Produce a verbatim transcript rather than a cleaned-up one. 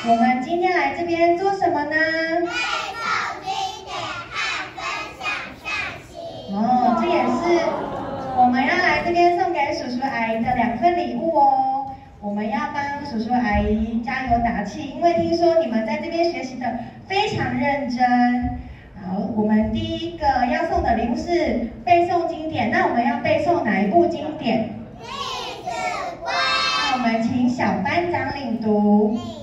我们今天来这边做什么呢？ 背诵经典和分享善行。 哦，这也是我们要来这边送给叔叔阿姨的两份礼物哦。我们要帮叔叔阿姨加油打气，因为听说你们在这边学习的非常认真。好，我们第一个要送的礼物是背诵经典，那我们要背诵哪一部经典？ 弟子规。 那我们请小班长领读。 弟